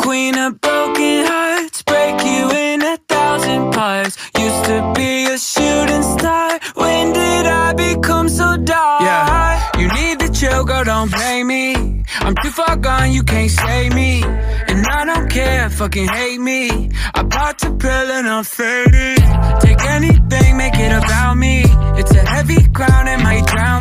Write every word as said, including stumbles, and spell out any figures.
queen of broken hearts, break you in a thousand parts. Used to be a shooting star, when did I become so dark? Yeah, you need to chill, girl, don't blame me. I'm too far gone, you can't save me. And I don't care, fucking hate me. I popped a pill and I'm faded. Take anything, make it about me. It's a heavy crown, it might drown